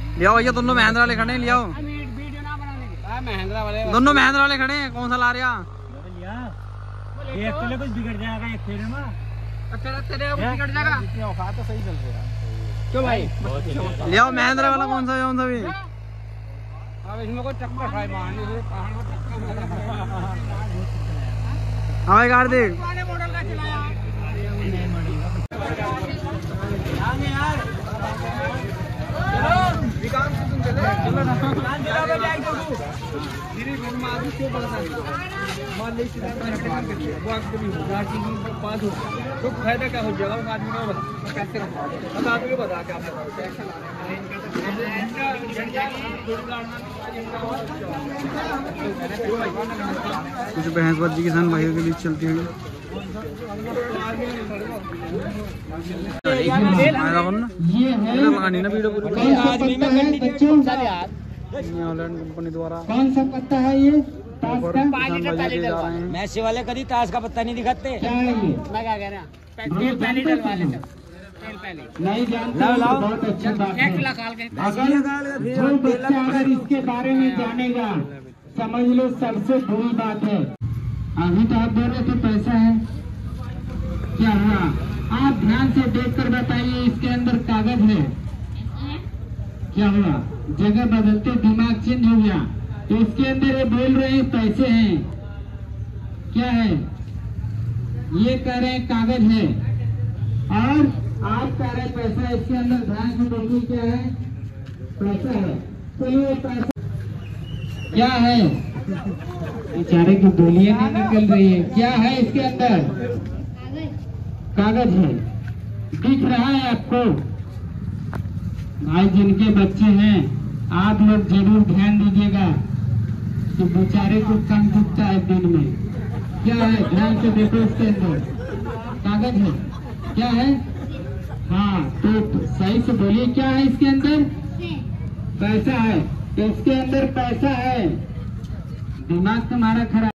लियाओ भैया, दोनों महिंद्रा वाले खड़े हैं, लियाओ। महिंद्रा वाले, दोनों महिंद्रा वाले खड़े हैं, कौन सा ला रहा? एक तो कुछ बिगड़ जाएगा, एक फेरे में तेरे बिगड़ जाएगा। औकात तो सही चल रहा है क्यों भाई? लियाओ महिंद्रा वाला, कौन सा है? कौन सा भी? अब इसमें कोई टक्कर खाए मारने से पहाड़ में हाँ भाई कार्तिक, मॉडल का चलाया तो फायदा क्या हो जाएगा? आदमी को बता दो, बता क्या कुछ भैंसबाजी किसान भाइयों के बीच चलती हुई। ये है लगानी ना वीडियो पूरी। कंपनी द्वारा कौन सा पत्ता है ये? ताश का? मैसी वाले कभी ताश का पत्ता नहीं दिखाते। क्या है ये? नहीं जानते तो बहुत अच्छी बात है। अगर जो बच्चा अगर इसके बारे में जानेगा, समझ लो सबसे बुरी बात है। अभी तो आप बोल रहे थे पैसा है, क्या हुआ? आप ध्यान से देखकर बताइए, इसके अंदर कागज है, क्या हुआ? जगह बदलते दिमाग चेंज हो गया। तो इसके अंदर ये बोल रहे हैं पैसे हैं, क्या है? ये कह रहे हैं कागज है, और आप कह रहे हैं पैसा। इसके अंदर ध्यान से देखिए, क्या है? पैसा है। तो ये पैसा क्या है? बेचारे की गोलियां नहीं निकल रही है। क्या है इसके अंदर? कागज है, दिख रहा है आपको? भाई जिनके बच्चे हैं, आप लोग जरूर ध्यान दीजिएगा कि बेचारे को कम दिखता है दिन में। क्या है? ध्यान से देखो, इसके अंदर कागज है, क्या है? हाँ, तो सही से बोलिए, क्या है इसके अंदर? पैसा है। तो इसके अंदर पैसा है। दिमाग तुम्हारा खराब